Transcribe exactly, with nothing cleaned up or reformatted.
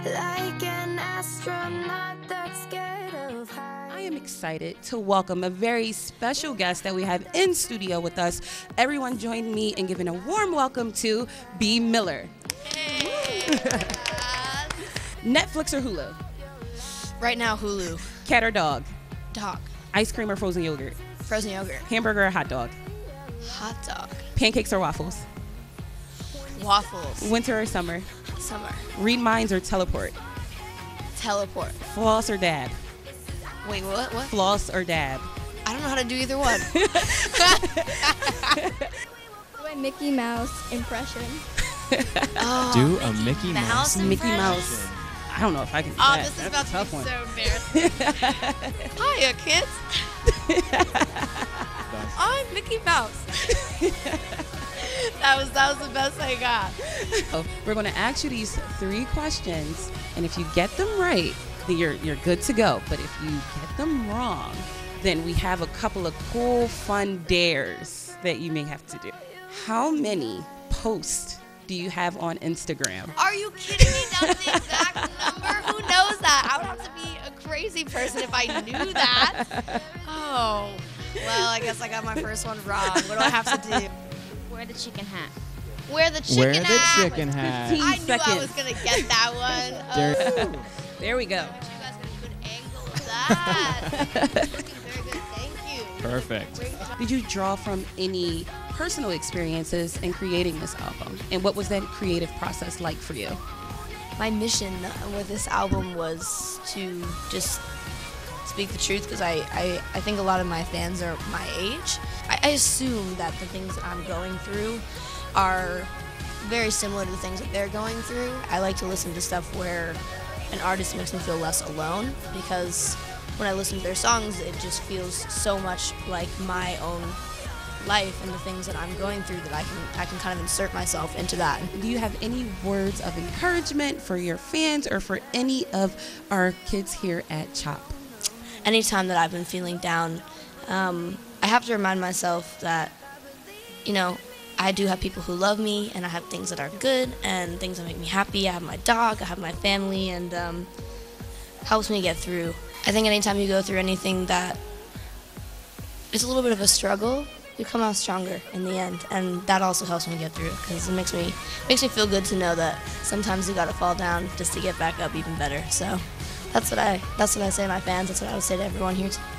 like an astronaut that's scared of heights. I am excited to welcome a very special guest that we have in studio with us. Everyone join me in giving a warm welcome to Bea Miller. Hey. Netflix or Hulu? Right now, Hulu. Cat or dog? Dog. Ice cream or frozen yogurt? Frozen yogurt. Hamburger or hot dog? Hot dog. Pancakes or waffles? Waffles. Winter or summer? Summer. Read minds or teleport? Teleport. Floss or dab? Wait, what? What? Floss or dab? I don't know how to do either one. Do a Mickey Mouse impression. Oh, Do a Mickey Mouse. Mouse Mickey impression? Mouse. I don't know if I can do Oh, that. this is That's about a to be tough so one. embarrassing. Hiya, kids. I'm Mickey Mouse. that was that was the best I got. So we're going to ask you these three questions, and if you get them right, then you're you're good to go. But if you get them wrong, then we have a couple of cool, fun dares that you may have to do. How many posts do you have on Instagram? Are you kidding me? That's the exact number? Who knows that? I would have to be a crazy person if I knew that. Oh, well, I guess I got my first one wrong. What do I have to do? Wear the chicken hat. Wear the chicken Wear the hat. chicken hat. fifteen I knew seconds. I was going to get that one. There- Oh. There we go. You guys got a good angle of that. Looking very good. Thank you. Perfect. Great job. Did you draw from any personal experiences in creating this album? And what was that creative process like for you? My mission with this album was to just speak the truth, because I, I, I think a lot of my fans are my age. I, I assume that the things that I'm going through are very similar to the things that they're going through. I like to listen to stuff where an artist makes me feel less alone, because when I listen to their songs, it just feels so much like my own life and the things that I'm going through that I can I can kind of insert myself into that. Do you have any words of encouragement for your fans or for any of our kids here at CHOP? Anytime that I've been feeling down, um, I have to remind myself that, you know, I do have people who love me, and I have things that are good and things that make me happy. I have my dog, I have my family, and um, helps me get through. I think anytime you go through anything that is a little bit of a struggle, you come out stronger in the end, and that also helps me get through, because it makes me makes me feel good to know that sometimes you gotta fall down just to get back up even better. So that's what I that's what I say to my fans. That's what I would say to everyone here.